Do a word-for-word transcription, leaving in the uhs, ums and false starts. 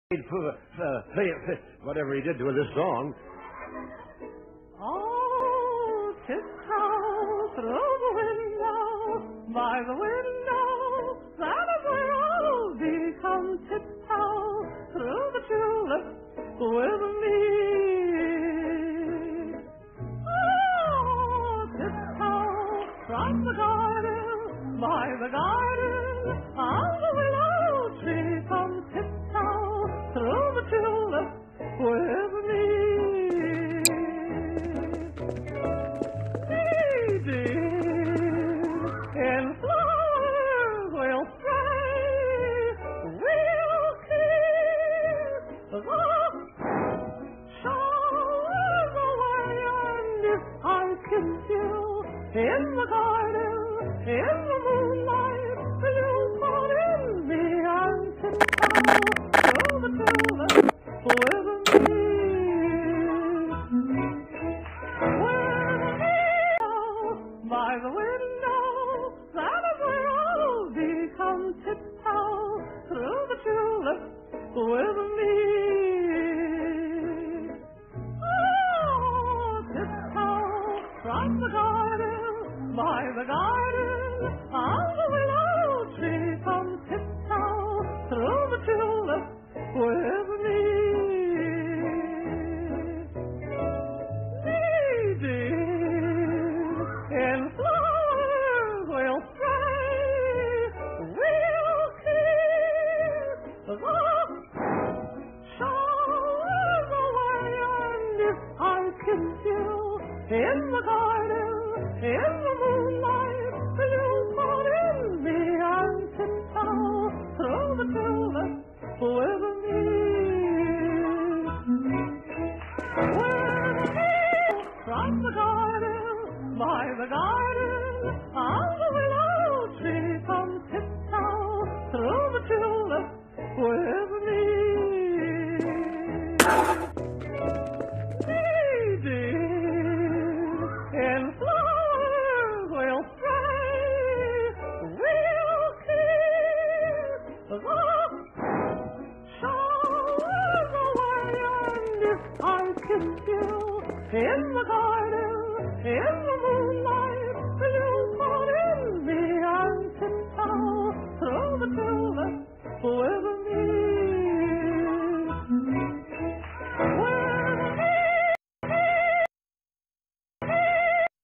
Uh, play, play, whatever he did with this song. Oh, tiptoe through the window, by the window, that is where I'll be. Come tiptoe through the tulips with me. Oh, tiptoe from the garden, by the garden, on the willow tree. Come tiptoe through the tulips with me. In flowers we'll stray, we'll kiss the showers away, and if I kiss you in the garden, in the moonlight, you'll fall in me and tiptoe through the tulips with me. By the window, that is where I'll be. Come tiptoe through the tulips with me. Oh, tiptoe from the garden, by the garden, on the willow tree. Come tiptoe through the tulips with me. In flowers we'll stray, we'll kiss the showers away, and if I kiss you in the garden, in the moonlight, you'll fall in me and tiptoe through the tulips with me. With me from the garden, by the garden, on the willow tree. Come tiptoe through the tulips with me. Dee, dee, in flowers we'll stray, we'll kiss the showers away, and if I kiss you in the garden, in the moon,